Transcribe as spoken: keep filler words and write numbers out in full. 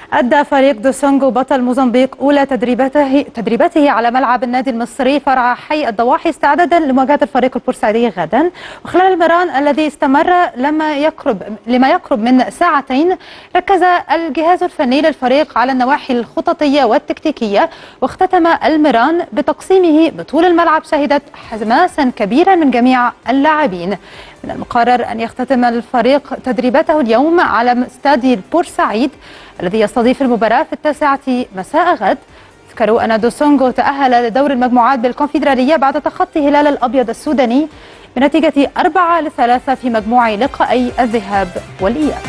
أدى فريق دوسونغو بطل موزمبيق أولى تدريباته تدريباته على ملعب النادي المصري فرع حي الضواحي استعدادا لمواجهة الفريق البورسعيدي غدا. وخلال المران الذي استمر لما يقرب لما يقرب من ساعتين، ركز الجهاز الفني للفريق على النواحي الخططية والتكتيكية، واختتم المران بتقسيمه بطول الملعب شهدت حماسا كبيرا من جميع اللاعبين. من المقرر أن يختتم الفريق تدريباته اليوم على استاد بورسعيد الذي يستضيف المباراة في التاسعة مساء غد. اذكروا أن دوسونغو تأهل لدور المجموعات بالكونفدرالية بعد تخطي هلال الأبيض السوداني بنتيجة أربعة لثلاثة في مجموع لقائي الذهاب والإياب.